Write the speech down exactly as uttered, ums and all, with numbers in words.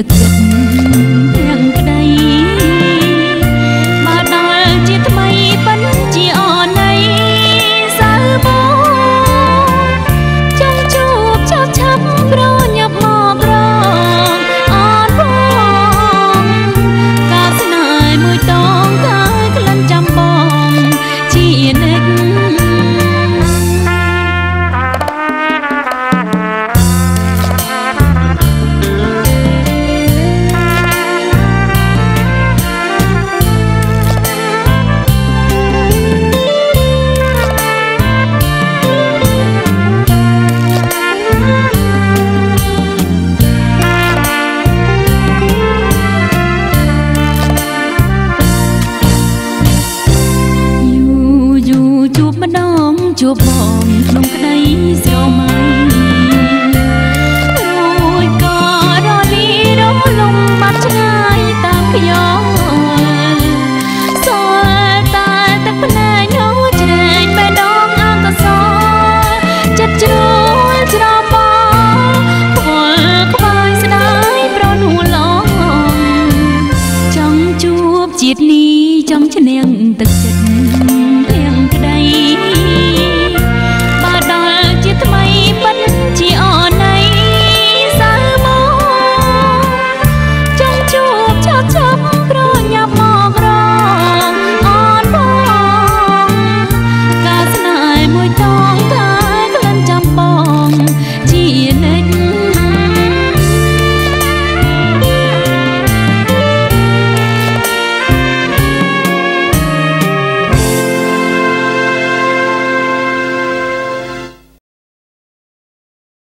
ទឹកចិត្តទាំងក្តីបើដល់ជាថ្មីប៉ុនជាអន័យសៅបងចង់ជួបឆាប់ឆាប់ប្រញាប់មកក្រងអនបងការស្នេហ៍មួយតងកាយក្លិនចាំបងជានិច្ចជួបបងក្នុងក្តីស្រមៃរួយក៏រលីរលំបាត់ឆ្ងាយតាមខ្ញុំសល់តែទឹកភ្នែកញោជ្រែកបេះដូងអកសរចិត្តជ្រួលច្រំបងពលក្បាយស្ដាយប្រនួលឡងចង់ជួបជាតិនេះចង់ឈ្នះទឹកចិត្ត